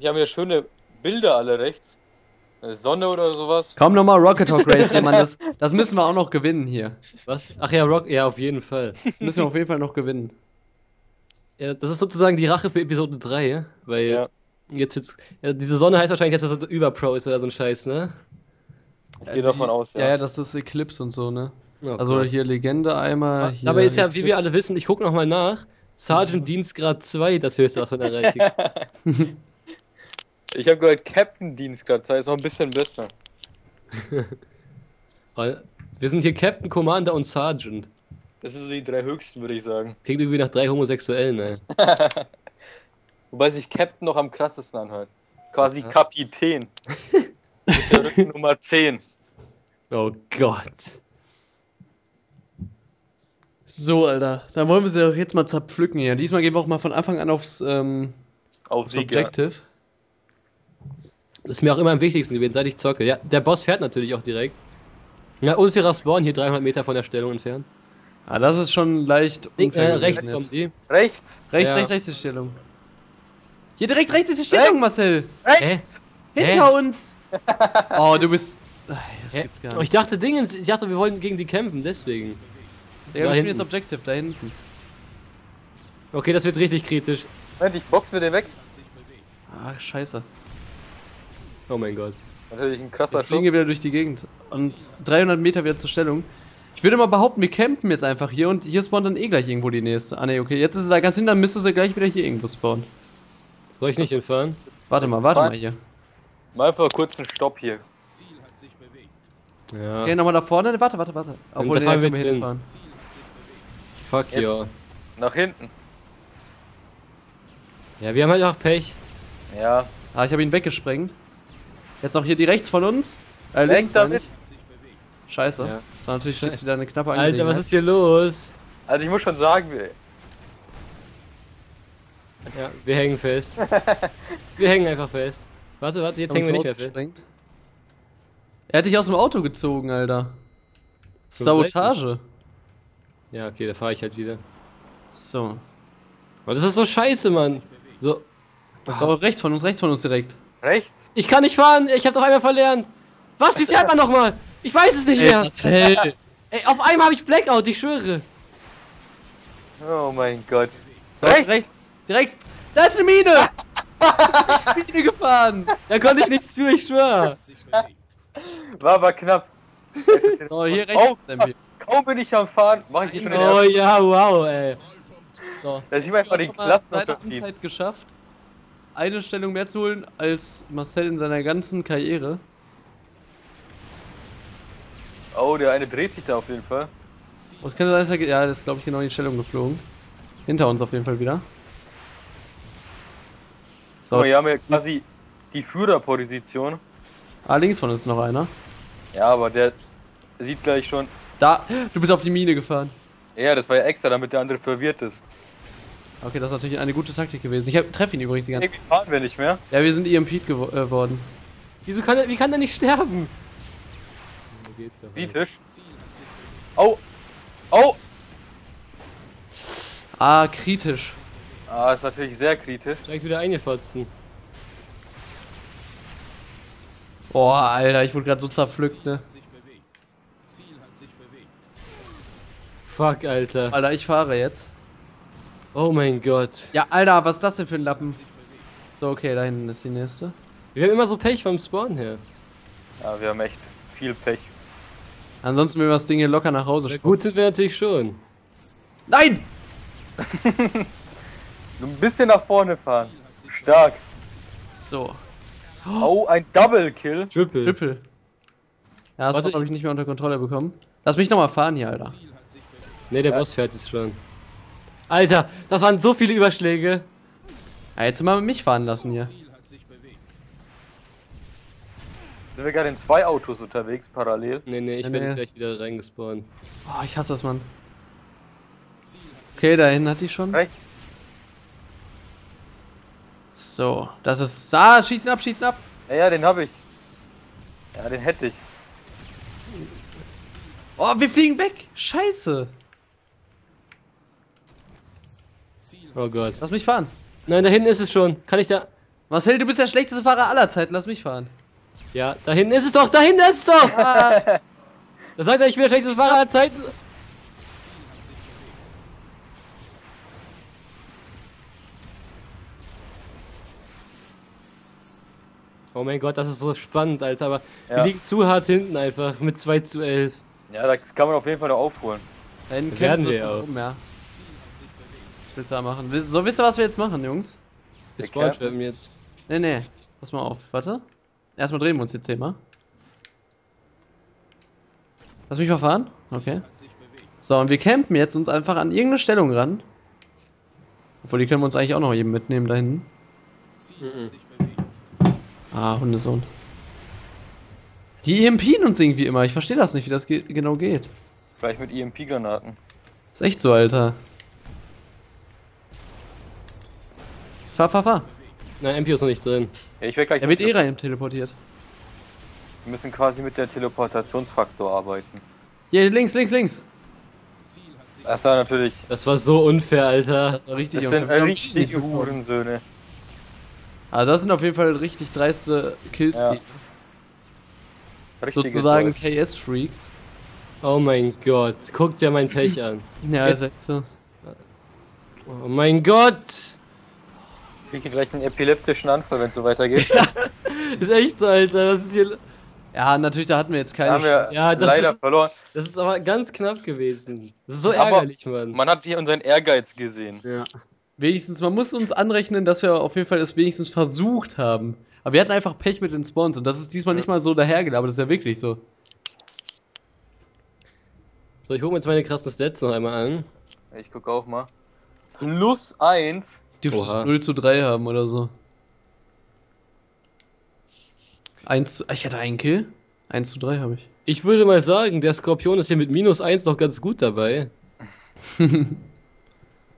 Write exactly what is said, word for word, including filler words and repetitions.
Die haben ja schöne Bilder alle rechts. Sonne oder sowas. Komm nochmal Rocket Talk Race hier, Mann. Das, das müssen wir auch noch gewinnen hier. Was? Ach ja, Rock, ja, auf jeden Fall. Das müssen wir auf jeden Fall noch gewinnen. Ja, das ist sozusagen die Rache für Episode drei, weil Ja. jetzt wird's. Ja, diese Sonne heißt wahrscheinlich, dass das Überpro ist oder so ein Scheiß, ne? Ich gehe davon aus, ja. Ja, ja, das ist Eclipse und so, ne? Oh Also Gott. hier Legende einmal. Hier Dabei ist ja, wie wir Eclipse. alle wissen, ich gucke nochmal nach, Sergeant Dienstgrad zwei das höchste, was man erreicht. Ich habe gehört, Captain Dienstgrad zwei ist noch ein bisschen besser. Wir sind hier Captain, Commander und Sergeant. Das sind so die drei höchsten, würde ich sagen. Klingt irgendwie nach drei Homosexuellen, ey. Wobei sich Captain noch am krassesten anhört. Quasi Ja. Kapitän. Mit der Rücken Nummer zehn. Oh Gott. So, Alter. Dann wollen wir sie doch jetzt mal zerpflücken hier. Diesmal gehen wir auch mal von Anfang an aufs, ähm, Auf aufs Sieg, ja. Objective. Das ist mir auch immer am wichtigsten gewesen, seit ich zocke. Ja, der Boss fährt natürlich auch direkt. Ja, unfairer Spawn hier dreihundert Meter von der Stellung entfernt. Ah, das ist schon leicht Ding, äh, unfair rechts gewesen kommt jetzt. die. Rechts. Rechts, Ja. rechts, rechts ist die Stellung. Hier direkt rechts ist die Stellung, Rechts. Marcel. Rechts. Hinter Hä? uns. Oh, du bist... Ach, das Hä? gibt's gar Oh, ich nicht. dachte Dingens, ich dachte, wir wollten gegen die kämpfen, deswegen. Ja, da wir spielen hinten. jetzt Objective, da hinten. Okay, das wird richtig kritisch. Moment, ich box mir den weg. Ach, scheiße. Oh mein Gott. Natürlich ein krasser Wir fliegen Schuss. hier wieder durch die Gegend. Und dreihundert Meter wieder zur Stellung. Ich würde mal behaupten, wir campen jetzt einfach hier und hier spawnt dann eh gleich irgendwo die nächste. Ah ne, okay, jetzt ist sie da ganz hinten, dann müsste sie gleich wieder hier irgendwo spawnen. Soll ich nicht hinfahren? Warte mal, warte mal hier. Mal einfach kurz einen Stopp hier. Ja. Okay, nochmal da vorne. Warte, warte, warte. Obwohl, da nee, da fahren wir können wir jetzt hin. hinfahren. Fuck Jetzt. ja. Nach hinten. Ja, wir haben halt auch Pech. Ja. Ah, ich habe ihn weggesprengt. Jetzt noch hier die rechts von uns. Äh, Weg links meine damit. ich. Scheiße. Ja. Das war natürlich jetzt wieder eine knappe Alter, Angelegenheit. was ist hier los? Also ich muss schon sagen, wir- Ja, wir hängen fest. Wir hängen einfach fest. Warte, warte, jetzt Haben hängen wir uns nicht mehr fest. rausgesprengt. Er hat dich aus dem Auto gezogen, Alter. Zum Sabotage. Ja, okay, da fahre ich halt wieder. So. Aber das ist so scheiße, Mann. So. So, rechts von uns, rechts von uns direkt. rechts. Ich kann nicht fahren, ich hab's auf einmal verlernt. Was, wie fährt man nochmal? Ich weiß es nicht Ey, mehr. Marcel. Ey, auf einmal habe ich Blackout, ich schwöre. Oh mein Gott. So, rechts. rechts. Direkt. Da ist eine Mine. Da ist eine Mine gefahren. Da konnte ich nichts für, ich schwöre. War aber knapp. So, hier rechts. Oh, kaum bin ich am Fahren, mach ich schon den Oh ersten. ja, wow, ey. So. Äh, Da sieht man einfach Ich den habe schon mal seine Klassenunterschied. Amtszeit geschafft, eine Stellung mehr zu holen als Marcel in seiner ganzen Karriere. Oh, der eine dreht sich da auf jeden Fall. Was kann das sein? dass er- Ja, das ist glaube ich genau in die Stellung geflogen. Hinter uns auf jeden Fall wieder. So, So, wir haben ja quasi die Führerposition. ah, links von uns ist noch einer. Ja, aber der sieht gleich schon. Da, du bist auf die Mine gefahren. Ja, das war ja extra, damit der andere verwirrt ist. Okay, das ist natürlich eine gute Taktik gewesen. Ich treffe ihn übrigens die ganze Zeit. Irgendwie fahren wir nicht mehr. Ja, wir sind E M P'd gewo äh, worden. Wieso kann er, wie kann er nicht sterben? Wo geht's doch, ey? Kritisch. Oh! Oh! Ah, kritisch. Ah, ist natürlich sehr kritisch. Direkt wieder eingefotzen. Boah, Alter, ich wurde gerade so zerpflückt, ne? Fuck, Alter. Alter, ich fahre jetzt. Oh mein Gott. Ja, Alter, was ist das denn für ein Lappen? So, okay, da hinten ist die nächste. Wir haben immer so Pech vom Spawn her. Ja, wir haben echt viel Pech. Ansonsten will wir das Ding hier locker nach Hause Ja, schubsen. gut sind wir natürlich schon. Nein! Nur ein bisschen nach vorne fahren. Stark. So. Oh, ein Double Kill. Triple. Triple. Ja, das Warte, habe ich nicht mehr unter Kontrolle bekommen. Lass mich nochmal fahren hier, Alter. Ne, der Ja. Boss fährt jetzt schon. Alter, das waren so viele Überschläge. Ja, jetzt mal mich fahren lassen hier. Sind wir gerade in zwei Autos unterwegs, parallel? Ne, ne, ich Nee, werde nee. jetzt gleich wieder reingespawnt. Oh, ich hasse das, Mann. Okay, da hinten hat die schon. Rechts. So, das ist... Ah, schießen ab, schießen ab! Ja, ja, den habe ich. Ja, den hätte ich. Oh, wir fliegen weg! Scheiße! Oh Gott. Lass mich fahren. Nein, da hinten ist es schon. Kann ich da... Marcel, du bist der schlechteste Fahrer aller Zeiten, lass mich fahren. Ja, da hinten ist es doch, da hinten ist es doch! Ah. Da sagt er, ich bin der schlechteste Fahrer aller Zeiten. Oh mein Gott, das ist so spannend, Alter, aber Ja. wir liegen zu hart hinten einfach mit zwei zu elf. Ja, das kann man auf jeden Fall noch aufholen. Da hinten Werden kämpfen wir wir auch. rum, ja. Was willst du da machen? Wi- So, wisst ihr, was wir jetzt machen, Jungs? Wir Wir spawnen campen. schwimmen jetzt. Nee, nee. Pass mal auf, warte. Erstmal drehen wir uns jetzt zehnmal. Lass mich mal fahren. Okay. So, und wir campen jetzt uns einfach an irgendeine Stellung ran. Obwohl, die können wir uns eigentlich auch noch eben mitnehmen da hinten. Mhm. Ah, Hundesohn. Die E M P'en uns irgendwie immer. Ich verstehe das nicht, wie das ge genau geht. Gleich mit E M P-Granaten. Ist echt so, Alter. Fahr, fahr, fahr. Nein, M P ist noch nicht drin. Ja, ich werde gleich. Er wird eh rein teleportiert. Wir müssen quasi mit der Teleportationsfaktor arbeiten. Hier, links, links, links. Das war natürlich. Das war so unfair, Alter. Das war richtig. Das Junge. sind Wir haben richtige nicht bekommen. Hurensöhne. Also das sind auf jeden Fall richtig dreiste Kills, Ja. die Richtige sozusagen Leute. K S-Freaks. Oh mein Gott, guck dir mein Pech an. Ja, ist echt so. Oh mein Gott! Ich kriege gleich einen epileptischen Anfall, wenn es so weitergeht. Ist echt so, Alter. Das ist hier. Ja, natürlich, da hatten wir jetzt Da keine haben wir Ja, das leider ist- verloren. Das ist aber ganz knapp gewesen. Das ist so Aber ärgerlich, Mann. Man hat hier unseren Ehrgeiz gesehen. Ja. Wenigstens, man muss uns anrechnen, dass wir auf jeden Fall es wenigstens versucht haben. Aber wir hatten einfach Pech mit den Spawns und das ist diesmal nicht mal so dahergelabert, das ist ja wirklich so. So, ich gucke mir jetzt meine krassen Stats noch einmal an. Ich gucke auch mal. Plus eins. Dürfte es Oha. null zu drei haben oder so. eins zu, ich hatte einen Kill. eins zu drei habe ich. Ich würde mal sagen, der Skorpion ist hier mit minus eins noch ganz gut dabei.